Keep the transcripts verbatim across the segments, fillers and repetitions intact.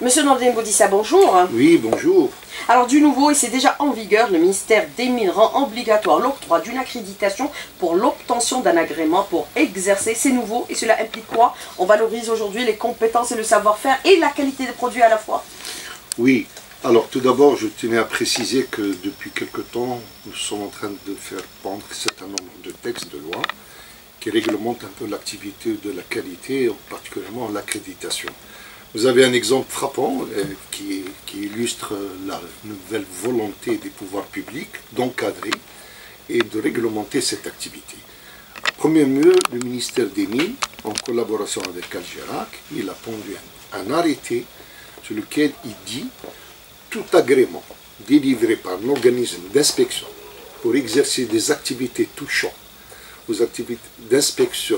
Monsieur Nordine Boudissa, bonjour. Oui, bonjour. Alors du nouveau, et c'est déjà en vigueur, le ministère des Mines rend obligatoire l'octroi d'une accréditation pour l'obtention d'un agrément pour exercer. C'est nouveau et cela implique quoi? On valorise aujourd'hui les compétences et le savoir-faire et la qualité des produits à la fois. Oui, alors tout d'abord, je tenais à préciser que depuis quelque temps, nous sommes en train de faire pendre un certain nombre de textes de loi qui réglementent un peu l'activité de la qualité, particulièrement l'accréditation. Vous avez un exemple frappant euh, qui, qui illustre la nouvelle volonté des pouvoirs publics d'encadrer et de réglementer cette activité. Premier lieu, le ministère des Mines, en collaboration avec Algérac, il a pondu un, un arrêté sur lequel il dit tout agrément délivré par un organisme d'inspection pour exercer des activités touchant aux activités d'inspection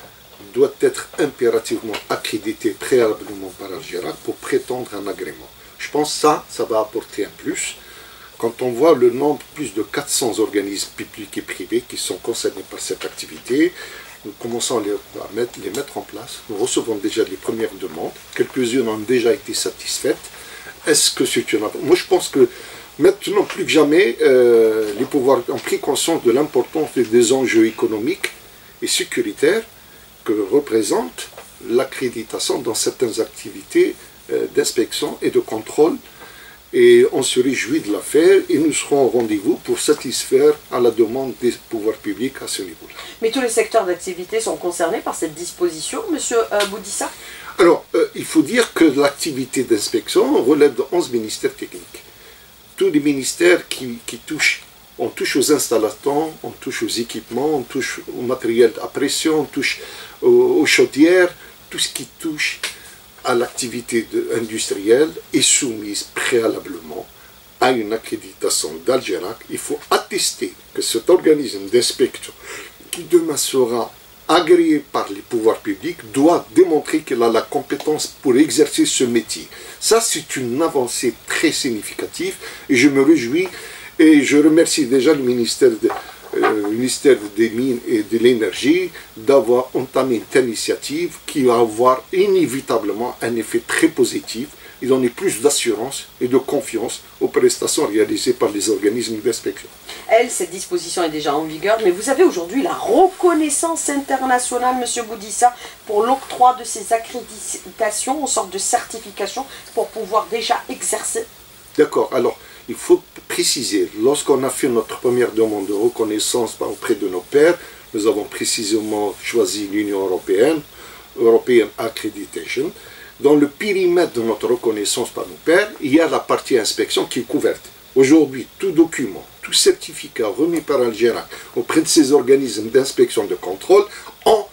doit être impérativement accrédité préalablement par Algérac pour prétendre un agrément. Je pense que ça, ça va apporter un plus. Quand on voit le nombre, plus de quatre cents organismes publics et privés qui sont concernés par cette activité, nous commençons à les, à mettre, les mettre en place. Nous recevons déjà les premières demandes. Quelques-unes ont déjà été satisfaites. Est-ce que c'est une... Moi, je pense que maintenant, plus que jamais, euh, les pouvoirs ont pris conscience de l'importance des enjeux économiques et sécuritaires que représente l'accréditation dans certaines activités euh, d'inspection et de contrôle. Et on se réjouit de la faire et nous serons au rendez-vous pour satisfaire à la demande des pouvoirs publics à ce niveau-là. Mais tous les secteurs d'activité sont concernés par cette disposition, monsieur euh, Boudissa? Alors, euh, il faut dire que l'activité d'inspection relève de onze ministères techniques. Tous les ministères qui, qui touchent, on touche aux installations, on touche aux équipements, on touche au matériel à pression, on touche aux, aux chaudières, tout ce qui touche à l'activité industrielle est soumise préalablement à une accréditation d'Algérac. Il faut attester que cet organisme d'inspection, qui demain sera agréé par les pouvoirs publics, doit démontrer qu'il a la compétence pour exercer ce métier. Ça, c'est une avancée très significative et je me réjouis et je remercie déjà le ministère, de, euh, le ministère des Mines et de l'Énergie d'avoir entamé une telle initiative qui va avoir inévitablement un effet très positif et donner plus d'assurance et de confiance aux prestations réalisées par les organismes d'inspection. Elle, cette disposition est déjà en vigueur, mais vous avez aujourd'hui la reconnaissance internationale, monsieur Boudissa, pour l'octroi de ces accréditations, en sorte de certification, pour pouvoir déjà exercer. D'accord, alors il faut préciser, lorsqu'on a fait notre première demande de reconnaissance auprès de nos pairs, nous avons précisément choisi l'Union européenne, European Accreditation. Dans le périmètre de notre reconnaissance par nos pairs, il y a la partie inspection qui est couverte. Aujourd'hui, tout document, tout certificat remis par Algérac auprès de ces organismes d'inspection de contrôle ont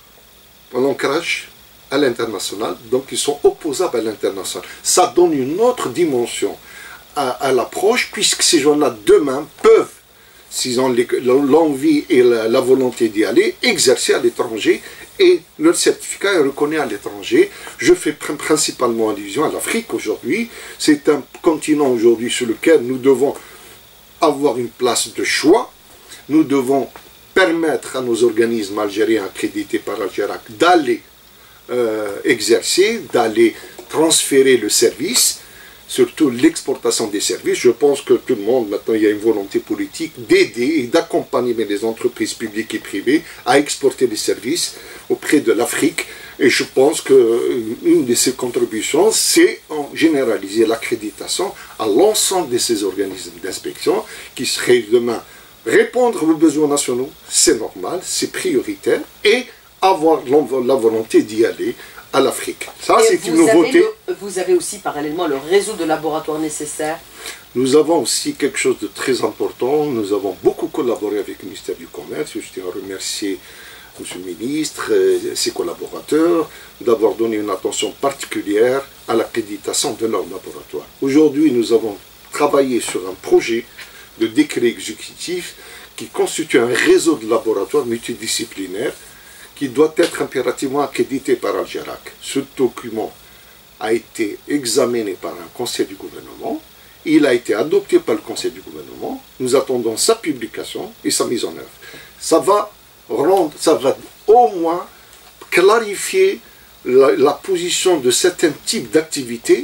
un ancrage à l'international, donc ils sont opposables à l'international. Ça donne une autre dimension à, à l'approche, puisque ces gens-là, demain, peuvent, s'ils ont l'envie et la, la volonté d'y aller, exercer à l'étranger et leur certificat est reconnu à l'étranger. Je fais principalement allusion à l'Afrique aujourd'hui. C'est un continent aujourd'hui sur lequel nous devons avoir une place de choix. Nous devons permettre à nos organismes algériens accrédités par Algérac d'aller euh, exercer, d'aller transférer le service, surtout l'exportation des services. Je pense que tout le monde, maintenant, il y a une volonté politique d'aider et d'accompagner les entreprises publiques et privées à exporter des services auprès de l'Afrique. Et je pense qu'une de ces contributions, c'est en généraliser l'accréditation à l'ensemble de ces organismes d'inspection qui seraient demain répondre aux besoins nationaux, c'est normal, c'est prioritaire, et avoir la volonté d'y aller à l'Afrique. Ça, c'est une nouveauté. Le, vous avez aussi parallèlement le réseau de laboratoires nécessaires. Nous avons aussi quelque chose de très important. Nous avons beaucoup collaboré avec le ministère du Commerce. Je tiens à remercier M. le ministre et ses collaborateurs d'avoir donné une attention particulière à l'accréditation de leurs laboratoires. Aujourd'hui, nous avons travaillé sur un projet de décret exécutif qui constitue un réseau de laboratoires multidisciplinaires qui doit être impérativement accrédité par Algérac. Ce document a été examiné par un conseil du gouvernement, il a été adopté par le conseil du gouvernement, nous attendons sa publication et sa mise en œuvre. Ça va rendre, ça va au moins clarifier la, la position de certains types d'activités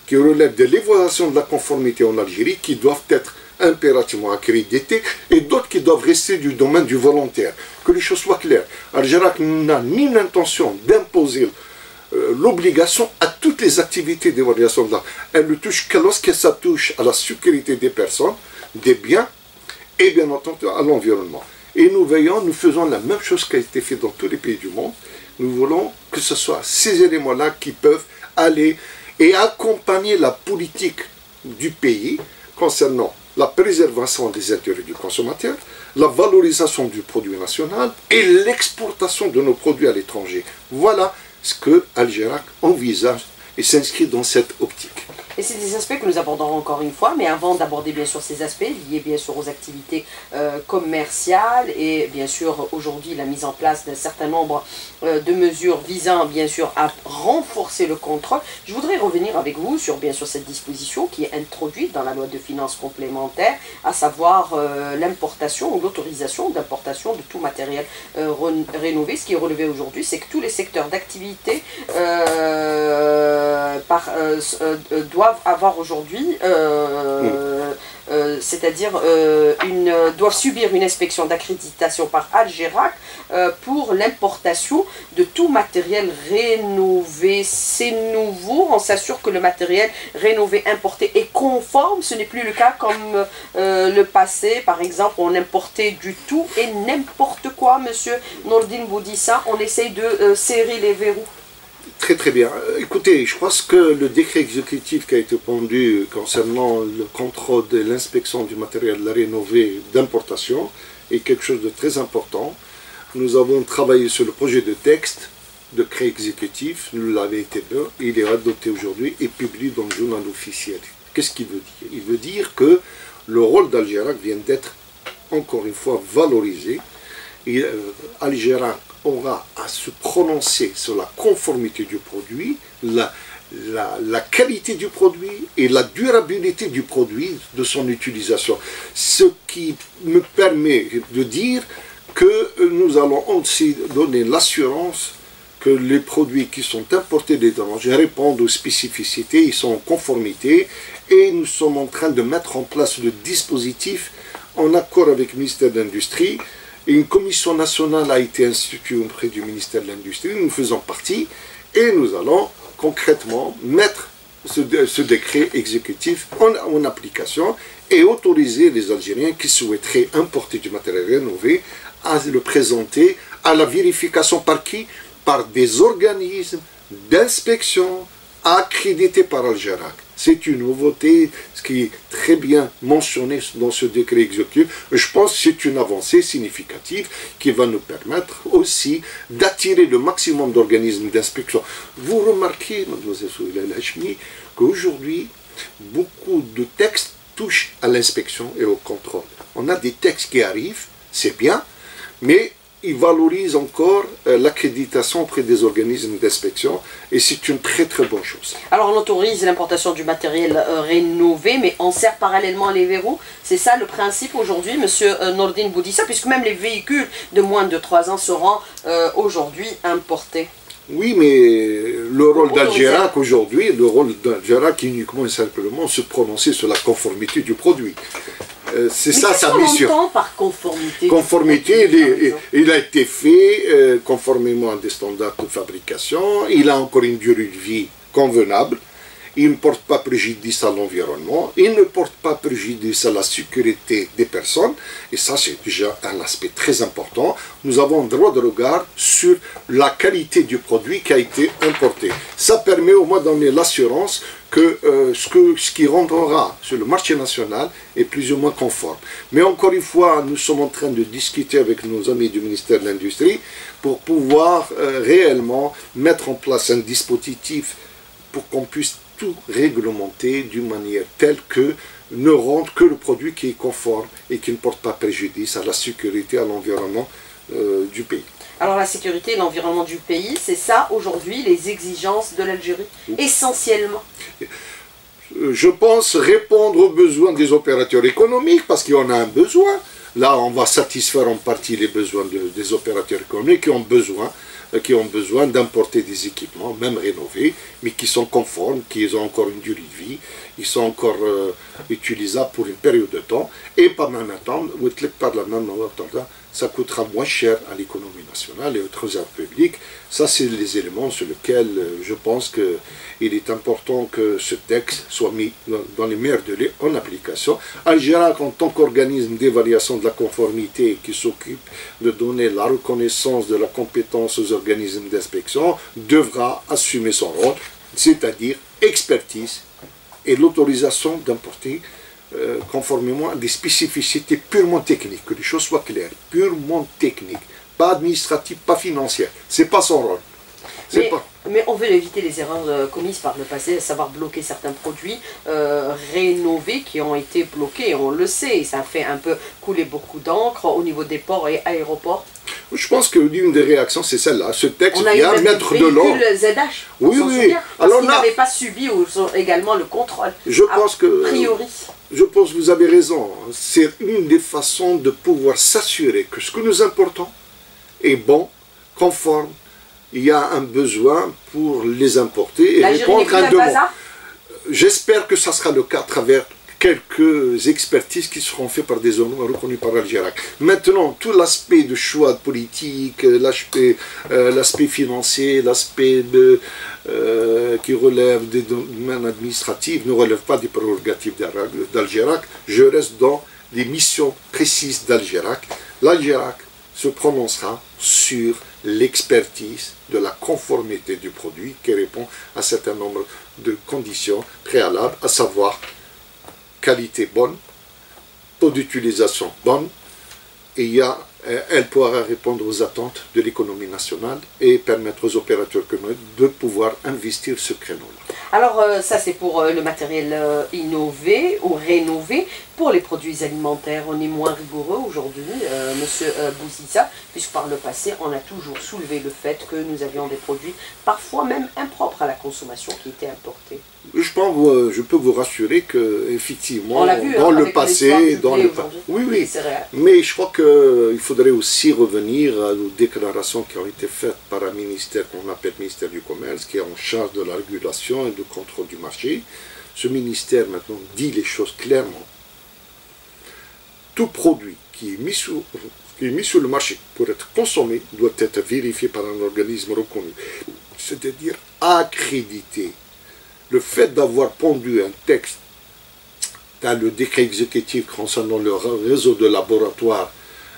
qui relèvent de l'évaluation de la conformité en Algérie, qui doivent être impérativement accrédités, et d'autres qui doivent rester du domaine du volontaire. Que les choses soient claires. Algerac n'a ni l'intention d'imposer euh, l'obligation à toutes les activités d'évaluation de l'art. Elle ne touche que lorsque ça touche à la sécurité des personnes, des biens, et bien entendu à l'environnement. Et nous veillons, nous faisons la même chose qui a été fait dans tous les pays du monde. Nous voulons que ce soit ces éléments-là qui peuvent aller et accompagner la politique du pays concernant la préservation des intérêts du consommateur, la valorisation du produit national et l'exportation de nos produits à l'étranger. Voilà ce que Algerac envisage et s'inscrit dans cette optique. Et c'est des aspects que nous aborderons encore une fois, mais avant d'aborder bien sûr ces aspects liés bien sûr aux activités euh, commerciales et bien sûr aujourd'hui la mise en place d'un certain nombre euh, de mesures visant bien sûr à renforcer le contrôle, je voudrais revenir avec vous sur bien sûr cette disposition qui est introduite dans la loi de finances complémentaire, à savoir euh, l'importation ou l'autorisation d'importation de tout matériel euh, rénové. Ce qui est relevé aujourd'hui, c'est que tous les secteurs d'activité euh, par euh, euh, doivent avoir aujourd'hui, euh, euh, c'est-à-dire euh, une doivent subir une inspection d'accréditation par Algerac euh, pour l'importation de tout matériel rénové. C'est nouveau, on s'assure que le matériel rénové importé est conforme. Ce n'est plus le cas comme euh, le passé, par exemple, on importait du tout et n'importe quoi. Monsieur Nordine Boudissa, on essaye de euh, serrer les verrous. Très très bien. Écoutez, je pense que le décret exécutif qui a été pondu concernant le contrôle de l'inspection du matériel rénové d'importation est quelque chose de très important. Nous avons travaillé sur le projet de texte de décret exécutif, nous l'avons été bien, il est adopté aujourd'hui et publié dans le journal officiel. Qu'est-ce qu'il veut dire? Il veut dire que le rôle d'Algerac vient d'être encore une fois valorisé. Et, euh, Algerac aura à se prononcer sur la conformité du produit, la, la, la qualité du produit et la durabilité du produit de son utilisation. Ce qui me permet de dire que nous allons aussi donner l'assurance que les produits qui sont importés d'étrangers répondent aux spécificités, ils sont en conformité et nous sommes en train de mettre en place le dispositif en accord avec le ministère de l'Industrie. Une commission nationale a été instituée auprès du ministère de l'Industrie, nous faisons partie, et nous allons concrètement mettre ce, ce décret exécutif en, en application et autoriser les Algériens qui souhaiteraient importer du matériel rénové à le présenter à la vérification par qui? Par des organismes d'inspection accrédités par Algerac. C'est une nouveauté, ce qui est très bien mentionné dans ce décret exécutif. Je pense que c'est une avancée significative qui va nous permettre aussi d'attirer le maximum d'organismes d'inspection. Vous remarquez, mademoiselle Souleymane Hachmi, qu'aujourd'hui, beaucoup de textes touchent à l'inspection et au contrôle. On a des textes qui arrivent, c'est bien, mais il valorise encore euh, l'accréditation auprès des organismes d'inspection et c'est une très très bonne chose. Alors on autorise l'importation du matériel euh, rénové, mais on serre parallèlement les verrous. C'est ça le principe aujourd'hui, monsieur euh, Nordine Boudissa, puisque même les véhicules de moins de trois ans seront euh, aujourd'hui importés. Oui, mais le rôle d'Algerac aujourd'hui, le rôle d'Algerac uniquement et simplement se prononcer sur la conformité du produit. Euh, c'est ça sa mission. Qu'est-ce qu'on entend par conformité? Conformité, il, est, il a été fait euh, conformément à des standards de fabrication, il a encore une durée de vie convenable, il ne porte pas préjudice à l'environnement, il ne porte pas préjudice à la sécurité des personnes, et ça c'est déjà un aspect très important. Nous avons un droit de regard sur la qualité du produit qui a été importé. Ça permet au moins de donner l'assurance que, euh, ce que ce qui rentrera sur le marché national est plus ou moins conforme. Mais encore une fois, nous sommes en train de discuter avec nos amis du ministère de l'Industrie pour pouvoir euh, réellement mettre en place un dispositif pour qu'on puisse tout réglementer d'une manière telle que ne rentre que le produit qui est conforme et qui ne porte pas préjudice à la sécurité, à l'environnement euh, du pays. Alors la sécurité et l'environnement du pays, c'est ça aujourd'hui les exigences de l'Algérie, essentiellement? Je pense répondre aux besoins des opérateurs économiques, parce qu'il y en a un besoin. Là, on va satisfaire en partie les besoins de, des opérateurs économiques qui ont besoin qui ont besoin d'importer des équipements, même rénovés, mais qui sont conformes, qui ont encore une durée de vie, ils sont encore euh, utilisables pour une période de temps, et par même temps, par la même temps, ça coûtera moins cher à l'économie nationale et au trésor public. Ça, c'est les éléments sur lesquels euh, je pense qu'il est important que ce texte soit mis dans les meilleurs délais en application. Algérac, en tant qu'organisme d'évaluation de la conformité qui s'occupe de donner la reconnaissance de la compétence aux organismes d'inspection, devra assumer son rôle, c'est-à-dire expertise et l'autorisation d'importer Euh, conformément à des spécificités purement techniques, que les choses soient claires, purement techniques, pas administratives, pas financières. C'est pas son rôle. Mais, pas... mais on veut éviter les erreurs euh, commises par le passé, à savoir bloquer certains produits euh, rénovés qui ont été bloqués, on le sait, et ça a fait un peu couler beaucoup d'encre au niveau des ports et aéroports. Je pense que l'une des réactions, c'est celle-là. Ce texte on a vient eu même mettre de l'ordre. Z H, oui, oui. Souvient, parce Alors qu'ils là, n'avaient pas subi également le contrôle. Je pense que. A priori. Je pense que vous avez raison. C'est une des façons de pouvoir s'assurer que ce que nous importons est bon, conforme. Il y a un besoin pour les importer et répondre à un demande. J'espère que ça sera le cas à travers quelques expertises qui seront faites par des hommes reconnus par Algérac. Maintenant, tout l'aspect de choix politique, l'aspect euh, l'aspect financier, l'aspect euh, qui relève des domaines administratifs ne relève pas des prérogatives d'Algérac. Je reste dans les missions précises d'Algérac. L'Algérac se prononcera sur l'expertise de la conformité du produit qui répond à un certain nombre de conditions préalables, à savoir qualité bonne, taux d'utilisation bonne, et il y a, elle pourra répondre aux attentes de l'économie nationale et permettre aux opérateurs économiques de pouvoir investir ce créneau-là. Alors euh, ça c'est pour euh, le matériel euh, innové ou rénové. Pour les produits alimentaires, on est moins rigoureux aujourd'hui, euh, monsieur euh, Bouziza, puisque par le passé, on a toujours soulevé le fait que nous avions des produits parfois même impropres à la consommation qui étaient importés. Je pense, je peux vous rassurer que effectivement, vu, dans hein, le passé, dans le oui, oui, mais je crois qu'il faudrait aussi revenir aux déclarations qui ont été faites par un ministère qu'on appelle ministère du Commerce, qui est en charge de la régulation et du contrôle du marché. Ce ministère maintenant dit les choses clairement. Tout produit qui est mis sur, qui est mis sur le marché pour être consommé doit être vérifié par un organisme reconnu, c'est-à-dire accrédité. Le fait d'avoir pondu un texte dans le décret exécutif concernant le réseau de laboratoires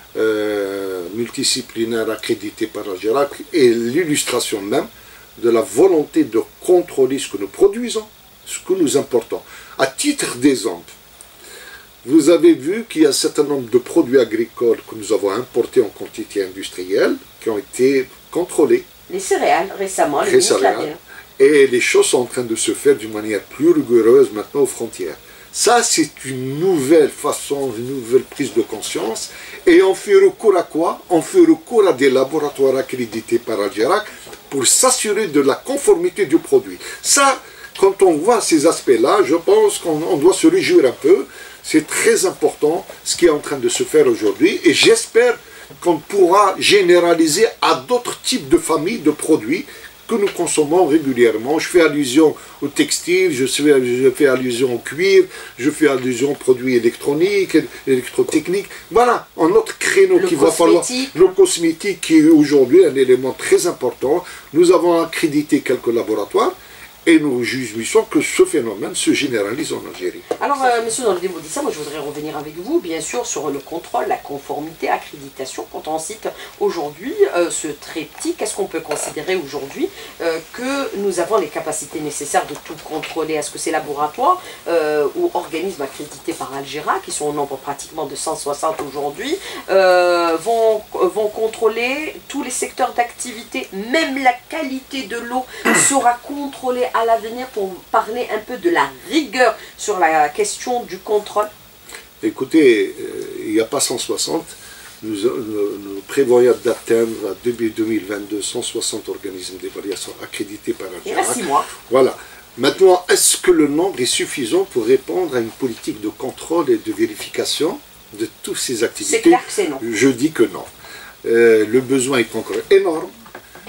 euh, multidisciplinaires accrédités par Algérac est l'illustration même de la volonté de contrôler ce que nous produisons, ce que nous importons. À titre d'exemple, vous avez vu qu'il y a un certain nombre de produits agricoles que nous avons importés en quantité industrielle qui ont été contrôlés. Les céréales, récemment, les, les céréales. Et les choses sont en train de se faire d'une manière plus rigoureuse maintenant aux frontières. Ça, c'est une nouvelle façon, une nouvelle prise de conscience. Et on fait recours à quoi? On fait recours à des laboratoires accrédités par Algérac pour s'assurer de la conformité du produit. Ça, quand on voit ces aspects-là, je pense qu'on doit se réjouir un peu. C'est très important ce qui est en train de se faire aujourd'hui. Et j'espère qu'on pourra généraliser à d'autres types de familles de produits que nous consommons régulièrement. Je fais allusion au textile, je fais, je fais allusion au cuir, je fais allusion aux produits électroniques, électrotechniques. Voilà, un autre créneau qu'il va falloir. Le cosmétique qui est aujourd'hui un élément très important. Nous avons accrédité quelques laboratoires et nous jouissons que ce phénomène se généralise en Algérie. Alors, euh, monsieur Nordin Bouziza, moi je voudrais revenir avec vous, bien sûr, sur le contrôle, la conformité, accréditation. Quand on cite aujourd'hui euh, ce triptyque, qu'est-ce qu'on peut considérer aujourd'hui euh, que nous avons les capacités nécessaires de tout contrôler? Est-ce que ces laboratoires euh, ou organismes accrédités par Algérac, qui sont au nombre pratiquement de cent soixante aujourd'hui, euh, vont, vont contrôler tous les secteurs d'activité, même la qualité de l'eau sera contrôlée à l'avenir, pour parler un peu de la rigueur sur la question du contrôle? Écoutez, euh, il n'y a pas cent soixante, nous, nous, nous prévoyons d'atteindre à début deux mille vingt-deux cent soixante organismes d'évaluation accrédités par Algérac. Il reste six mois. Voilà. Maintenant, est-ce que le nombre est suffisant pour répondre à une politique de contrôle et de vérification de toutes ces activités? C'est clair que c'est non. Je dis que non. Euh, le besoin est encore énorme.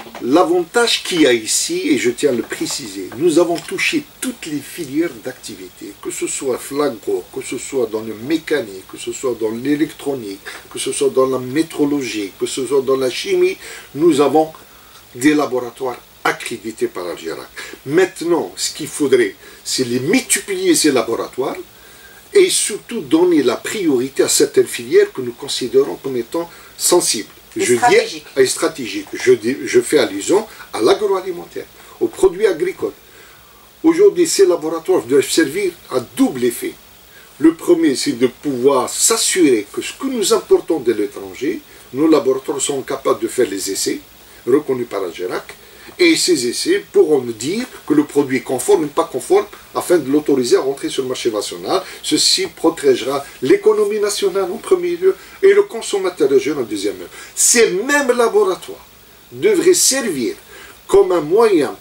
L'avantage qu'il y a ici, et je tiens à le préciser, nous avons touché toutes les filières d'activité, que ce soit flagro, que ce soit dans le mécanique, que ce soit dans l'électronique, que ce soit dans la métrologie, que ce soit dans la chimie, nous avons des laboratoires accrédités par Algerac. Maintenant, ce qu'il faudrait, c'est les multiplier ces laboratoires et surtout donner la priorité à certaines filières que nous considérons comme étant sensibles. Et je stratégique. dis et stratégique. Je, dis, je fais allusion à l'agroalimentaire, aux produits agricoles. Aujourd'hui, ces laboratoires doivent servir à double effet. Le premier, c'est de pouvoir s'assurer que ce que nous importons de l'étranger, nos laboratoires sont capables de faire les essais, reconnus par Algerac, et ces essais pourront nous dire que le produit est conforme ou pas conforme afin de l'autoriser à rentrer sur le marché national. Ceci protégera l'économie nationale en premier lieu et le consommateur jeune en deuxième lieu. Ces mêmes laboratoires devraient servir comme un moyen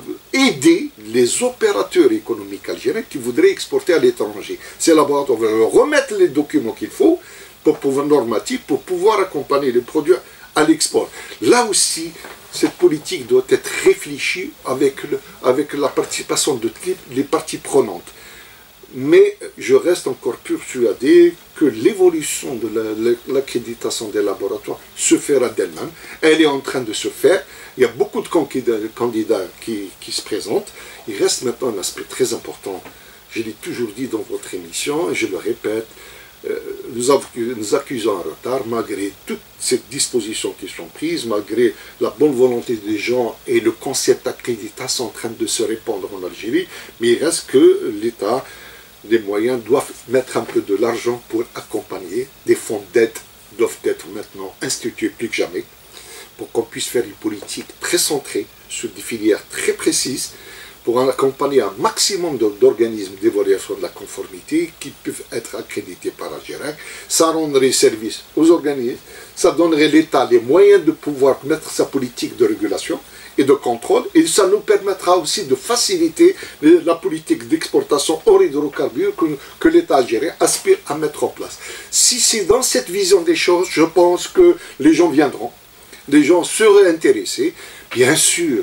d'aider les opérateurs économiques algériens qui voudraient exporter à l'étranger. Ces laboratoires vont leur remettre les documents qu'il faut pour pouvoir normatifs pour pouvoir accompagner les produits à l'export. Là aussi, cette politique doit être réfléchie avec, le, avec la participation de toutes les parties prenantes. Mais je reste encore persuadé que l'évolution de l'accréditation des laboratoires se fera d'elle-même. Elle est en train de se faire. Il y a beaucoup de candidats, candidats qui, qui se présentent. Il reste maintenant un aspect très important. Je l'ai toujours dit dans votre émission, et je le répète, Nous, nous accusons un retard malgré toutes ces dispositions qui sont prises, malgré la bonne volonté des gens et le concept accréditation en train de se répandre en Algérie, mais il reste que l'État, des moyens, doivent mettre un peu de l'argent pour accompagner. Des fonds d'aide doivent être maintenant institués plus que jamais pour qu'on puisse faire une politique très centrée sur des filières très précises, pour accompagner un maximum d'organismes d'évaluation de la conformité qui peuvent être accrédités par Algerac. Ça rendrait service aux organismes, ça donnerait l'État les moyens de pouvoir mettre sa politique de régulation et de contrôle, et ça nous permettra aussi de faciliter la politique d'exportation hors hydrocarbures que, que l'État algérien aspire à mettre en place. Si c'est dans cette vision des choses, je pense que les gens viendront, les gens seraient intéressés, bien sûr.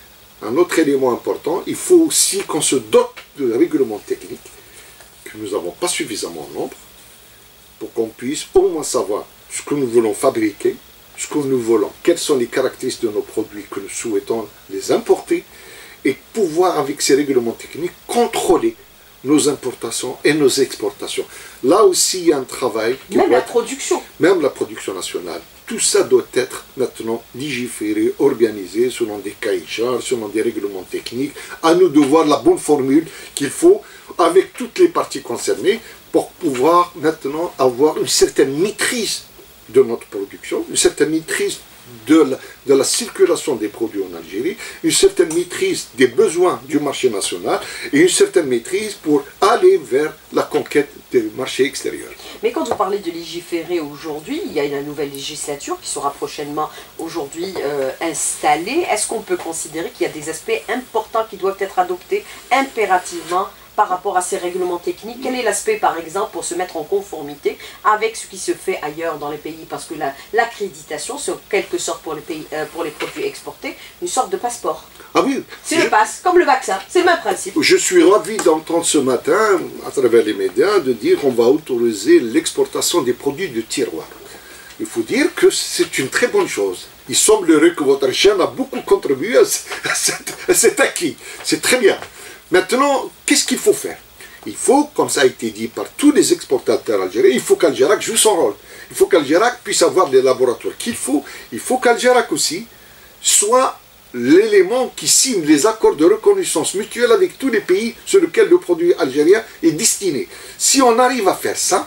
Un autre élément important, il faut aussi qu'on se dote de règlements techniques, que nous n'avons pas suffisamment en nombre, pour qu'on puisse au moins savoir ce que nous voulons fabriquer, ce que nous voulons, quelles sont les caractéristiques de nos produits que nous souhaitons les importer, et pouvoir, avec ces règlements techniques, contrôler nos importations et nos exportations. Là aussi, il y a un travail... Qui même la être, production. Même la production nationale. Tout ça doit être maintenant légiféré, organisé selon des cahiers de charges, selon des règlements techniques. À nous de voir la bonne formule qu'il faut avec toutes les parties concernées pour pouvoir maintenant avoir une certaine maîtrise de notre production, une certaine maîtrise de la, de la circulation des produits en Algérie, une certaine maîtrise des besoins du marché national et une certaine maîtrise pour aller vers la conquête des marchés extérieurs. Mais quand vous parlez de légiférer aujourd'hui, il y a une nouvelle législature qui sera prochainement aujourd'hui euh, installée. Est-ce qu'on peut considérer qu'il y a des aspects importants qui doivent être adoptés impérativement par rapport à ces règlements techniques? Quel est l'aspect, par exemple, pour se mettre en conformité avec ce qui se fait ailleurs dans les pays? Parce que l'accréditation, c'est en quelque sorte pour les, pays, euh, pour les produits exportés, une sorte de passeport. Ah oui. C'est le pass, comme le vaccin, c'est le même principe. Je suis ravi d'entendre ce matin, à travers les médias, de dire qu'on va autoriser l'exportation des produits de tiroir. Il faut dire que c'est une très bonne chose. Il semblerait que votre chaîne a beaucoup contribué à cet, à cet acquis. C'est très bien. Maintenant, qu'est-ce qu'il faut faire? Il faut, comme ça a été dit par tous les exportateurs algériens, il faut qu'Algerac joue son rôle. Il faut qu'Algerac puisse avoir les laboratoires qu'il faut. Il faut qu'Algerac aussi soit l'élément qui signe les accords de reconnaissance mutuelle avec tous les pays sur lesquels le produit algérien est destiné. Si on arrive à faire ça,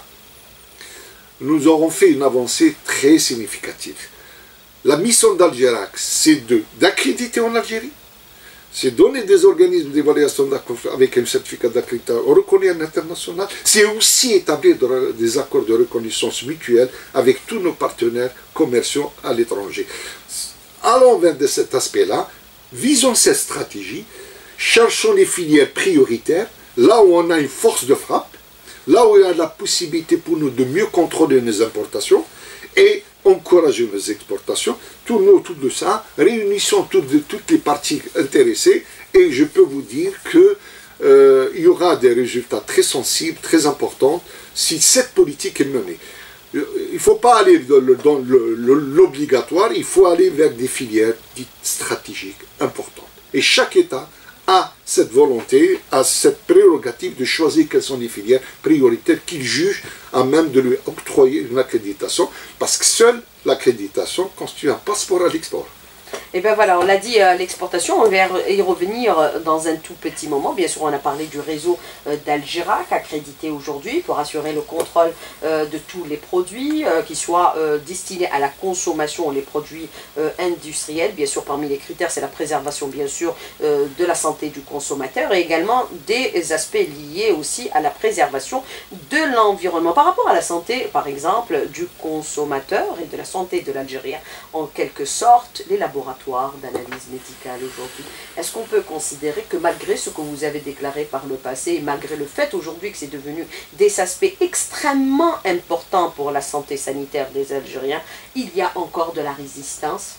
nous aurons fait une avancée très significative. La mission d'Algerac, c'est d'accréditer en Algérie, c'est donner des organismes d'évaluation avec un certificat d'accréditation reconnu à l'international, c'est aussi établir des accords de reconnaissance mutuelle avec tous nos partenaires commerciaux à l'étranger. Allons vers de cet aspect-là, visons cette stratégie, cherchons les filières prioritaires, là où on a une force de frappe, là où il y a la possibilité pour nous de mieux contrôler nos importations, et encourager nos exportations. Tournons autour de ça, réunissons toutes, toutes les parties intéressées et je peux vous dire que euh, il y aura des résultats très sensibles, très importants si cette politique est menée. Il ne faut pas aller dans l'obligatoire, il faut aller vers des filières dites stratégiques importantes. Et chaque État a cette volonté, a cette prérogative de choisir quelles sont les filières prioritaires qu'il juge à même de lui octroyer une accréditation, parce que seule l'accréditation constitue un passeport à l'export. Et bien voilà, on l'a dit, euh, l'exportation, on va y revenir dans un tout petit moment. Bien sûr, on a parlé du réseau euh, d'Algérac, accrédité aujourd'hui pour assurer le contrôle euh, de tous les produits, euh, qui soient euh, destinés à la consommation, les produits euh, industriels. Bien sûr, parmi les critères, c'est la préservation, bien sûr, euh, de la santé du consommateur et également des aspects liés aussi à la préservation de l'environnement. Par rapport à la santé, par exemple, du consommateur et de la santé de l'Algérien, en quelque sorte, les laboratoires d'analyse médicale aujourd'hui. Est-ce qu'on peut considérer que malgré ce que vous avez déclaré par le passé, et malgré le fait aujourd'hui que c'est devenu des aspects extrêmement importants pour la santé sanitaire des Algériens, il y a encore de la résistance?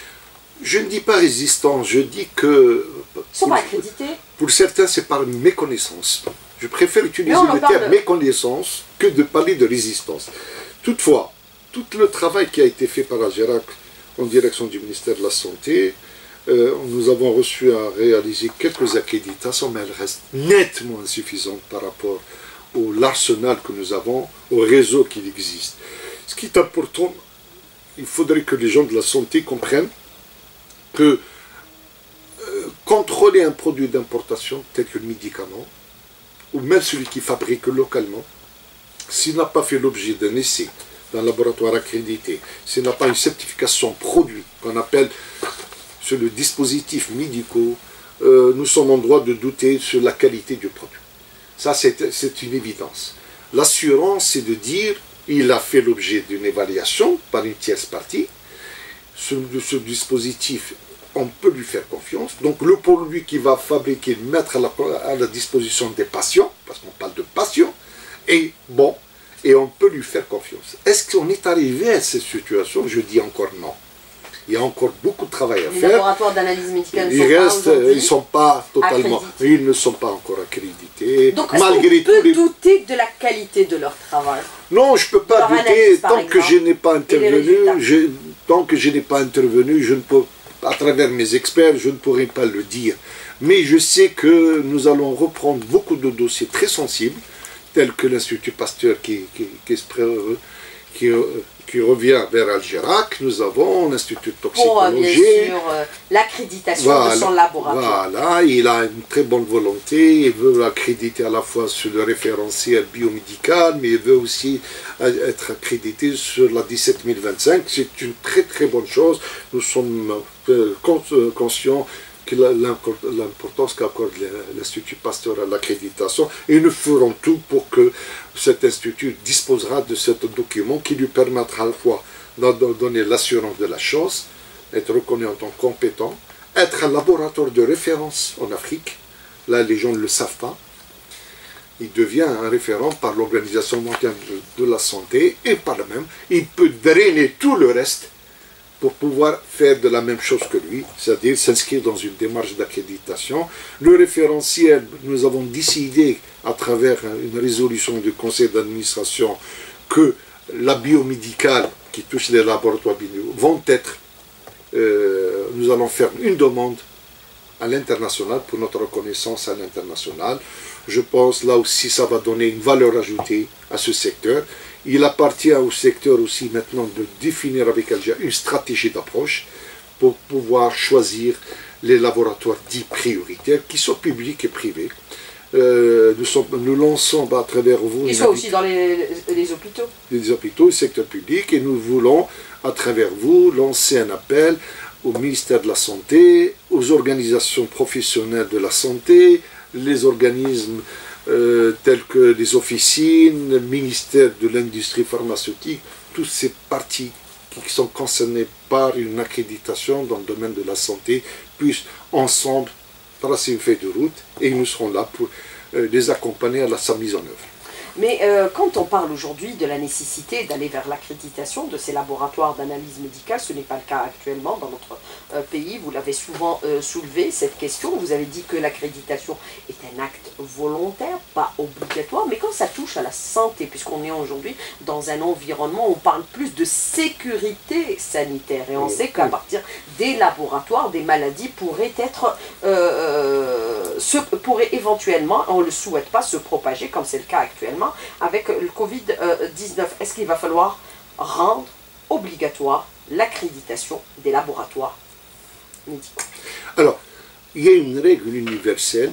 Je ne dis pas résistance, je dis que... Ils ne sont pas accrédités. Pour certains, c'est par méconnaissance. Je préfère utiliser le terme de... méconnaissance que de parler de résistance. Toutefois, tout le travail qui a été fait par Algérac en direction du ministère de la Santé, euh, nous avons reçu à réaliser quelques accréditations, mais elles restent nettement insuffisantes par rapport à l'arsenal que nous avons, au réseau qui existe. Ce qui est important, il faudrait que les gens de la santé comprennent que euh, contrôler un produit d'importation tel que le médicament, ou même celui qui fabrique localement, s'il n'a pas fait l'objet d'un essai, d'un laboratoire accrédité, s'il n'a pas une certification produit, qu'on appelle sur le dispositif médicaux, euh, nous sommes en droit de douter sur la qualité du produit. Ça, c'est une évidence. L'assurance, c'est de dire, il a fait l'objet d'une évaluation par une tierce partie, ce, ce dispositif, on peut lui faire confiance, donc le produit qu'il va fabriquer, mettre à la, à la disposition des patients, parce qu'on parle de patients, est bon, et on peut lui faire confiance. Est-ce qu'on est arrivé à cette situation? Je dis encore non. Il y a encore beaucoup de travail à les faire. Les laboratoires d'analyse médicale ne ils sont restent, pas aujourd'hui ils sont pas totalement, accrédités. Ils ne sont pas encore accrédités. Donc, est-ce qu'on peut les... douter de la qualité de leur travail? Non, je ne peux pas douter. Analyse, tant exemple, que je n'ai pas intervenu, je, tant que je n'ai pas intervenu, je ne peux, à travers mes experts, je ne pourrai pas le dire. Mais je sais que nous allons reprendre beaucoup de dossiers très sensibles, tel que l'Institut Pasteur qui, qui, qui, qui, qui revient vers Algérac, nous avons l'Institut de toxicologie. Pour, bien sûr, euh, l'accréditation voilà, de son laboratoire. Voilà, il a une très bonne volonté, il veut accréditer à la fois sur le référentiel biomédical, mais il veut aussi être accrédité sur la dix-sept mille vingt-cinq. C'est une très très bonne chose. Nous sommes conscients l'importance qu'accorde l'Institut Pasteur à l'accréditation, et nous ferons tout pour que cet institut disposera de ce document qui lui permettra à la fois de donner l'assurance de la chose, être reconnu en tant que compétent, être un laboratoire de référence en Afrique. Là, les gens ne le savent pas. Il devient un référent par l'Organisation mondiale de la santé, et par le même, il peut drainer tout le reste pour pouvoir faire de la même chose que lui, c'est-à-dire s'inscrire dans une démarche d'accréditation. Le référentiel, nous avons décidé à travers une résolution du conseil d'administration que la biomédicale qui touche les laboratoires bio vont être, euh, nous allons faire une demande à l'international pour notre reconnaissance à l'international. Je pense là aussi ça va donner une valeur ajoutée à ce secteur. Il appartient au secteur aussi maintenant de définir avec Alger une stratégie d'approche pour pouvoir choisir les laboratoires dits prioritaires, qui sont publics et privés. Euh, nous, sommes, nous lançons à travers vous... Ils sont aussi dans les, les hôpitaux. Les hôpitaux, le secteur public, et nous voulons à travers vous lancer un appel au ministère de la Santé, aux organisations professionnelles de la santé, les organismes Euh, tels que les officines, le ministère de l'industrie pharmaceutique, toutes ces parties qui sont concernées par une accréditation dans le domaine de la santé puissent ensemble tracer une feuille de route, et nous serons là pour euh, les accompagner à la, sa mise en œuvre. Mais euh, quand on parle aujourd'hui de la nécessité d'aller vers l'accréditation de ces laboratoires d'analyse médicale, ce n'est pas le cas actuellement dans notre euh, pays. Vous l'avez souvent euh, soulevé, cette question. Vous avez dit que l'accréditation est un acte volontaire, pas obligatoire. Mais quand ça touche à la santé, puisqu'on est aujourd'hui dans un environnement où on parle plus de sécurité sanitaire, et on sait qu'à partir des laboratoires, des maladies pourraient être, euh, se, pourraient éventuellement, on ne le souhaite pas, se propager, comme c'est le cas actuellement, avec le Covid dix-neuf. Est-ce qu'il va falloir rendre obligatoire l'accréditation des laboratoires médicaux? Alors, il y a une règle universelle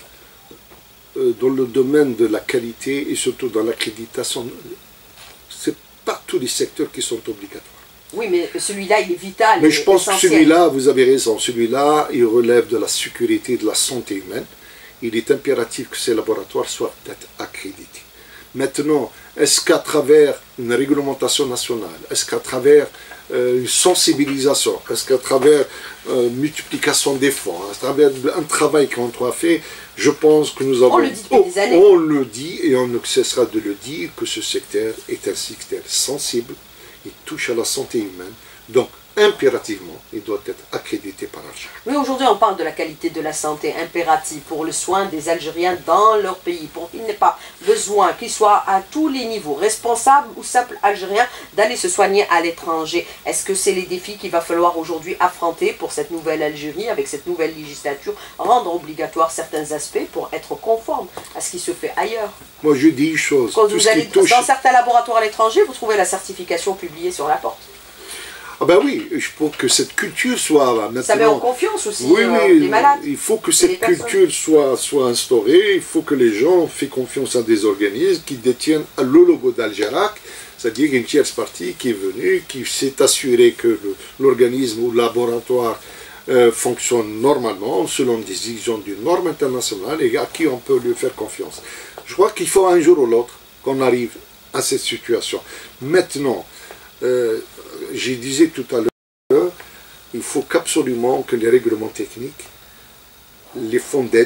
euh, dans le domaine de la qualité et surtout dans l'accréditation. Ce n'est pas tous les secteurs qui sont obligatoires. Oui, mais celui-là, il est vital. Mais je pense que celui-là, vous avez raison, celui-là, il relève de la sécurité et de la santé humaine. Il est impératif que ces laboratoires soient peut-être accrédités. Maintenant, est-ce qu'à travers une réglementation nationale, est-ce qu'à travers euh, une sensibilisation, est-ce qu'à travers euh, multiplication des fonds, à travers un travail qu'on a fait, je pense que nous avons... On le dit depuis des années. On le dit et on ne cessera de le dire que ce secteur est un secteur sensible, il touche à la santé humaine, donc impérativement, il doit être accrédité par Algérie. Oui, aujourd'hui, on parle de la qualité de la santé impérative pour le soin des Algériens dans leur pays, pour qu'il n'ait pas besoin qu'ils soient à tous les niveaux, responsables ou simples Algériens, d'aller se soigner à l'étranger. Est-ce que c'est les défis qu'il va falloir aujourd'hui affronter pour cette nouvelle Algérie, avec cette nouvelle législature, rendre obligatoire certains aspects pour être conforme à ce qui se fait ailleurs? Moi, je dis une chose. Quand vous allez touche... dans certains laboratoires à l'étranger, vous trouvez la certification publiée sur la porte. Ah ben oui, il faut que cette culture soit maintenant... Ça met en confiance aussi oui, euh, oui, les malades. Il faut que cette culture soit, soit instaurée, il faut que les gens fassent confiance à des organismes qui détiennent le logo d'Algérac, c'est-à-dire une tierce partie qui est venue, qui s'est assurée que l'organisme ou le laboratoire euh, fonctionne normalement, selon des exigences d'une norme internationale et à qui on peut lui faire confiance. Je crois qu'il faut un jour ou l'autre qu'on arrive à cette situation. Maintenant, euh, je disais tout à l'heure, il faut qu'absolument que les règlements techniques, les fonds d'aide,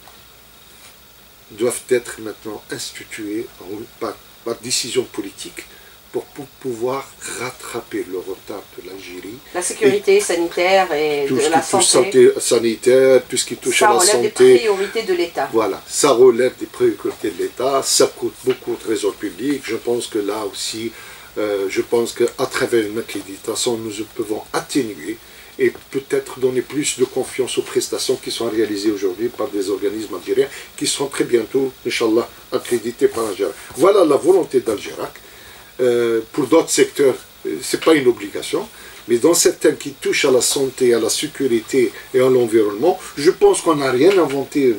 doivent être maintenant institués par, par décision politique pour, pour pouvoir rattraper le retard de l'Algérie. La sécurité et sanitaire et tout de ce la qui touche santé. sanitaire, tout ce qui touche ça à la santé. Ça relève des priorités de l'État. Voilà, ça relève des priorités de l'État, ça coûte beaucoup de trésor public. Je pense que là aussi, euh, je pense qu'à travers une accréditation, nous pouvons atténuer et peut-être donner plus de confiance aux prestations qui sont réalisées aujourd'hui par des organismes algériens qui seront très bientôt, Inch'Allah, accrédités par Algérie. Voilà la volonté d'Algérac. Euh, pour d'autres secteurs, ce n'est pas une obligation, mais dans certains qui touchent à la santé, à la sécurité et à l'environnement, je pense qu'on n'a rien inventé.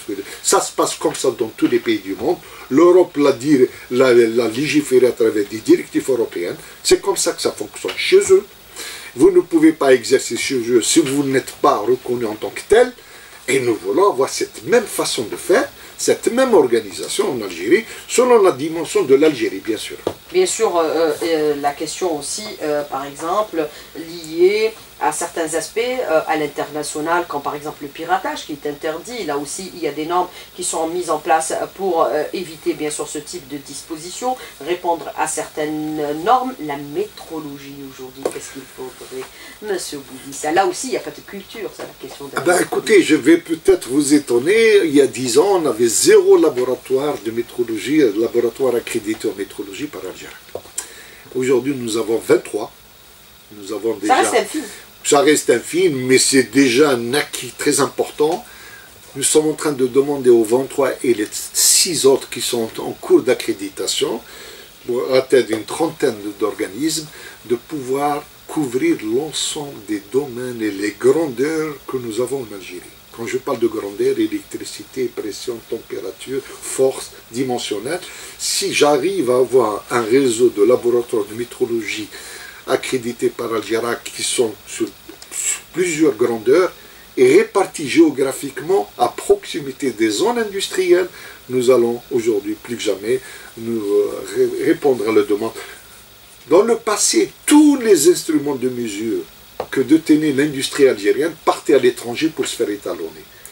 Ça se passe comme ça dans tous les pays du monde. L'Europe l'a dit, l'a légiféré à travers des directives européennes. C'est comme ça que ça fonctionne chez eux. Vous ne pouvez pas exercer chez eux si vous n'êtes pas reconnu en tant que tel. Et nous voulons avoir cette même façon de faire, cette même organisation en Algérie, selon la dimension de l'Algérie, bien sûr. Bien sûr, euh, euh, la question aussi, euh, par exemple, liée à certains aspects euh, à l'international, comme par exemple le piratage qui est interdit. Là aussi, il y a des normes qui sont mises en place pour euh, éviter bien sûr ce type de dispositions, répondre à certaines normes. La métrologie aujourd'hui, qu'est-ce qu'il faudrait, Monsieur Boudissa? Là aussi, il n'y a pas de culture, c'est la question de la ah ben, écoutez, je vais peut-être vous étonner. Il y a dix ans, on avait zéro laboratoire de métrologie, laboratoire accrédité en métrologie par Algérie. Aujourd'hui, nous avons vingt-trois. Nous avons déjà... Ça reste infime. Ça reste infime, mais c'est déjà un acquis très important. Nous sommes en train de demander aux vingt-trois et les six autres qui sont en cours d'accréditation, pour atteindre une trentaine d'organismes, de pouvoir couvrir l'ensemble des domaines et les grandeurs que nous avons en Algérie. Quand je parle de grandeur, électricité, pression, température, force dimensionnelle, si j'arrive à avoir un réseau de laboratoires de métrologie accrédités par Algérac qui sont sur, sur plusieurs grandeurs et répartis géographiquement à proximité des zones industrielles, nous allons aujourd'hui plus que jamais nous euh, répondre à la demande. Dans le passé, tous les instruments de mesure que détenait l'industrie algérienne partaient à l'étranger pour se faire étalonner.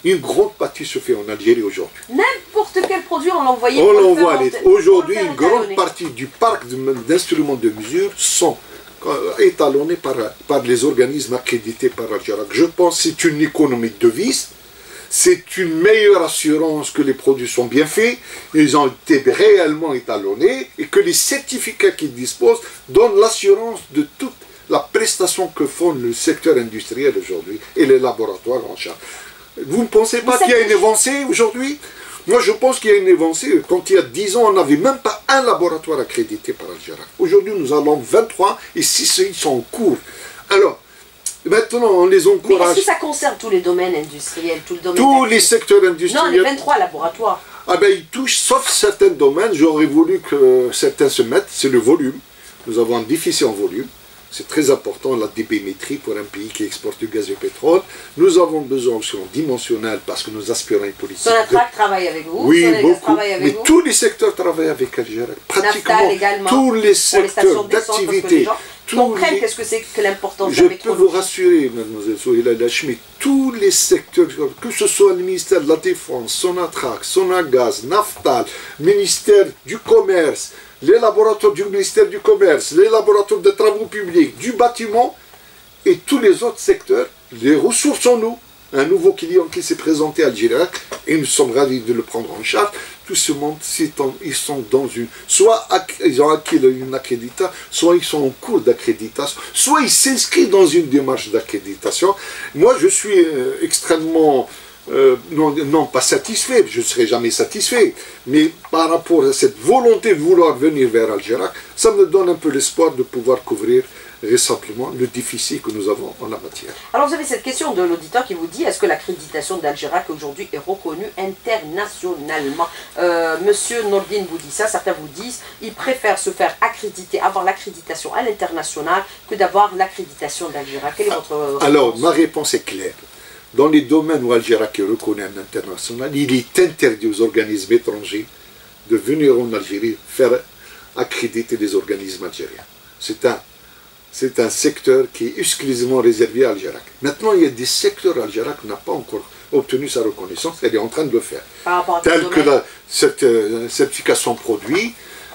Une grande partie se fait en Algérie aujourd'hui. N'importe quel produit, on l'envoyait. On l'envoie. Aujourd'hui, une grande partie du parc d'instruments de mesure sont étalonnés par, par les organismes accrédités par Algerac. Je pense que c'est une économie de devise. C'est une meilleure assurance que les produits sont bien faits, ils ont été réellement étalonnés et que les certificats qu'ils disposent donnent l'assurance de toute la prestation que font le secteur industriel aujourd'hui et les laboratoires en charge. Vous ne pensez pas qu'il y a une avancée aujourd'hui? Moi, je pense qu'il y a une avancée. Quand il y a dix ans, on n'avait même pas un laboratoire accrédité par Algerac. Aujourd'hui, nous allons vingt-trois et six ils sont en cours. Alors, maintenant, on les encourage. Mais est-ce que ça concerne tous les domaines industriels, tout le domaine tous les secteurs industriels? Non, les vingt-trois laboratoires. Ah ben, ils touchent, sauf certains domaines. J'aurais voulu que certains se mettent. C'est le volume. Nous avons un déficit en volume. C'est très important, la débémétrie pour un pays qui exporte du gaz et du pétrole. Nous avons besoin aussi en dimensionnel parce que nous aspirons à une politique. Sonatrach de... travaille avec vous. Oui, Sonatrach beaucoup. avec mais vous. tous les secteurs travaillent avec Algérie. Pratiquement également, tous les secteurs d'activité. Comprennent qu'est-ce que c'est que l'importance de Je la peux vous rassurer, mademoiselle Sohila Lachmi, tous les secteurs, que ce soit le ministère de la Défense, Sonatrach, Sonagaz, Naftal, ministère du Commerce, les laboratoires du ministère du Commerce, les laboratoires de travaux publics, du bâtiment et tous les autres secteurs, les ressources en eau. Un nouveau client qui s'est présenté à Algérie et nous sommes ravis de le prendre en charge. Tout ce monde, ils sont dans une... Soit ils ont acquis une accréditation, soit ils sont en cours d'accréditation, soit ils s'inscrivent dans une démarche d'accréditation. Moi, je suis euh, extrêmement... Euh, non, non, pas satisfait, je ne serai jamais satisfait, mais par rapport à cette volonté de vouloir venir vers Algérie, ça me donne un peu l'espoir de pouvoir couvrir récemment le déficit que nous avons en la matière. Alors vous avez cette question de l'auditeur qui vous dit, est-ce que l'accréditation d'Algérac aujourd'hui est reconnue internationalement? euh, Monsieur Nordine vous dit ça, certains vous disent, ils préfèrent se faire accréditer, avoir l'accréditation à l'international que d'avoir l'accréditation d'Algérac. Quelle est votre réponse? Alors, ma réponse est claire. Dans les domaines où Algérac est reconnu en international, il est interdit aux organismes étrangers de venir en Algérie faire accréditer les organismes algériens. C'est un, c'est un secteur qui est exclusivement réservé à Algérac. Maintenant, il y a des secteurs où Algérac n'a pas encore obtenu sa reconnaissance, elle est en train de le faire. Tel que la cette, euh, certification produit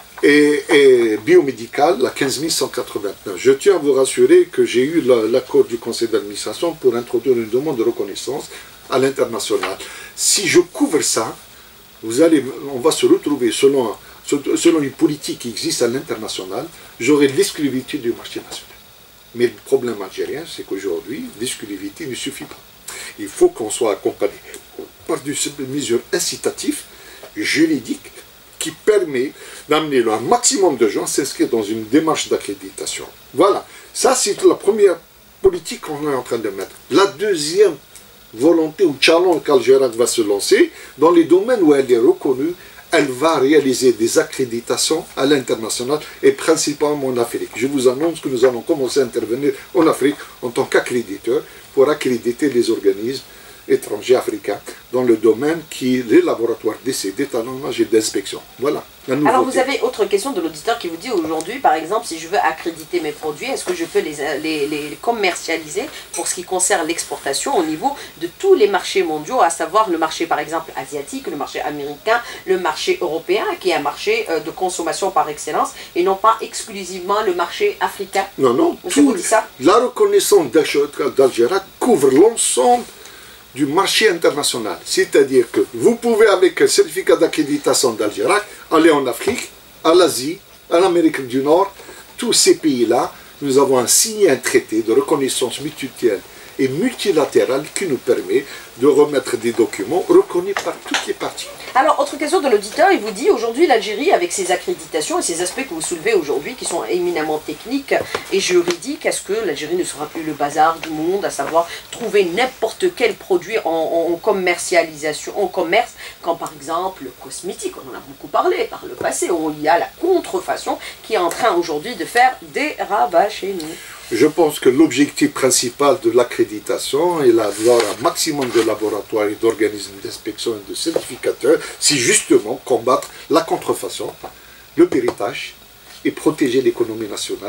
et, et biomédicale, la quinze mille cent quatre-vingt-neuf. Je tiens à vous rassurer que j'ai eu l'accord du conseil d'administration pour introduire une demande de reconnaissance à l'international. Si je couvre ça, vous allez, on va se retrouver selon, selon une politique qui existe à l'international, j'aurai l'exclusivité du marché national. Mais le problème algérien, c'est qu'aujourd'hui, l'exclusivité ne suffit pas. Il faut qu'on soit accompagné par des mesures incitatives, juridiques, qui permet d'amener un maximum de gens à s'inscrire dans une démarche d'accréditation. Voilà, ça c'est la première politique qu'on est en train de mettre. La deuxième volonté ou challenge qu'Algérac va se lancer, dans les domaines où elle est reconnue, elle va réaliser des accréditations à l'international et principalement en Afrique. Je vous annonce que nous allons commencer à intervenir en Afrique en tant qu'accréditeur pour accréditer les organismes étrangers africains dans le domaine qui est les laboratoires d'essai, d'étalonnage et d'inspection. Voilà. Alors vous avez autre question de l'auditeur qui vous dit aujourd'hui, par exemple, si je veux accréditer mes produits, est-ce que je peux les, les, les commercialiser pour ce qui concerne l'exportation au niveau de tous les marchés mondiaux, à savoir le marché par exemple asiatique, le marché américain, le marché européen, qui est un marché de consommation par excellence, et non pas exclusivement le marché africain? Non, non. Monsieur vous dit ça? La reconnaissance d'Algérac couvre l'ensemble du marché international. C'est-à-dire que vous pouvez, avec un certificat d'accréditation d'Algérac, aller en Afrique, à l'Asie, à l'Amérique du Nord, tous ces pays-là, nous avons signé un traité de reconnaissance mutuelle et multilatérale qui nous permet de remettre des documents reconnus par toutes les parties. Alors, autre question de l'auditeur, il vous dit aujourd'hui l'Algérie, avec ses accréditations et ces aspects que vous soulevez aujourd'hui, qui sont éminemment techniques et juridiques, est-ce que l'Algérie ne sera plus le bazar du monde, à savoir trouver n'importe quel produit en, en commercialisation, en commerce, quand par exemple le cosmétique, on en a beaucoup parlé par le passé, où il y a la contrefaçon qui est en train aujourd'hui de faire des ravages chez nous? Je pense que l'objectif principal de l'accréditation est d'avoir un maximum de laboratoires et d'organismes d'inspection et de certificateurs, c'est justement combattre la contrefaçon, le piratage et protéger l'économie nationale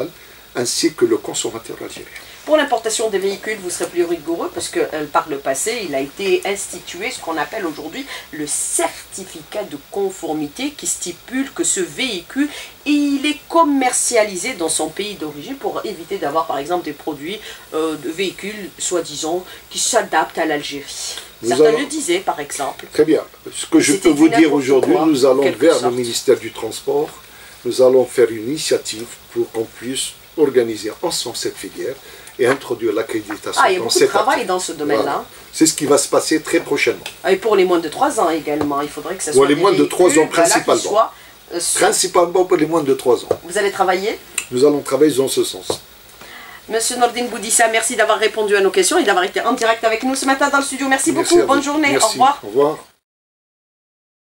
ainsi que le consommateur algérien. Pour l'importation des véhicules, vous serez plus rigoureux parce que euh, par le passé, il a été institué ce qu'on appelle aujourd'hui le certificat de conformité qui stipule que ce véhicule, il est commercialisé dans son pays d'origine pour éviter d'avoir par exemple des produits euh, de véhicules soi-disant qui s'adaptent à l'Algérie. Nous Certains allons... le disaient par exemple. Très bien. Ce que je peux vous dire aujourd'hui, nous allons vers sorte. le ministère du Transport, nous allons faire une initiative pour qu'on puisse organiser ensemble cette filière et introduire l'accréditation. Ah, il y a beaucoup de travail dans ce domaine-là. Voilà. C'est ce qui va se passer très prochainement. Et pour les moins de trois ans également, il faudrait que ça soit pour les moins de trois ans principalement. Soit, euh, principalement pour les moins de trois ans. Vous allez travailler? Nous allons travailler dans ce sens. Monsieur Nordine Boudissa, merci d'avoir répondu à nos questions et d'avoir été en direct avec nous ce matin dans le studio. Merci, merci beaucoup, bonne journée, merci. Au revoir. Au revoir.